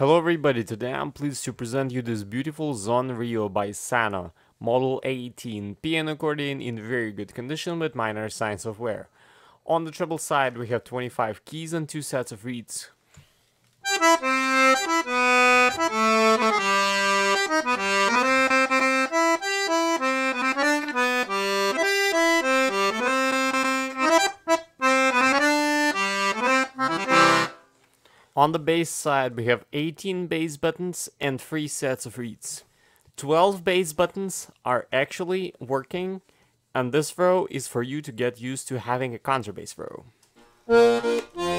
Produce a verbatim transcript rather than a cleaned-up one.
Hello everybody, today I'm pleased to present you this beautiful Zonrio by Sana, model eighteen, piano accordion in very good condition with minor signs of wear. On the treble side we have twenty-five keys and two sets of reeds. On the bass side we have eighteen bass buttons and three sets of reeds. twelve bass buttons are actually working, and this row is for you to get used to having a contrabass row.